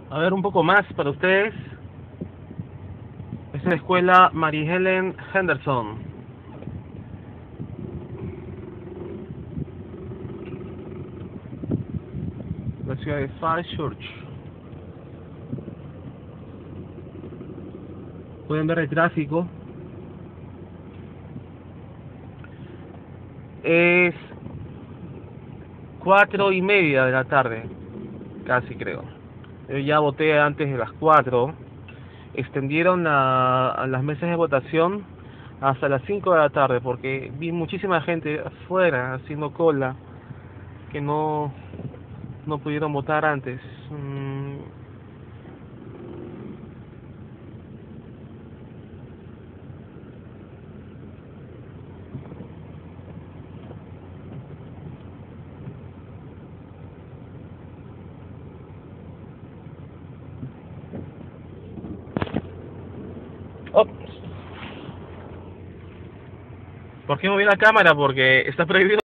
A ver, un poco más para ustedes. Es la escuela Mary Helen Henderson. La ciudad de Falls Church. Pueden ver el tráfico. Es 4:30 de la tarde, casi creo. Yo ya voté antes de las 4. Extendieron a las mesas de votación hasta las 5 de la tarde porque vi muchísima gente afuera haciendo cola que no pudieron votar antes. Oh, ¿por qué moví la cámara? Porque está prohibido.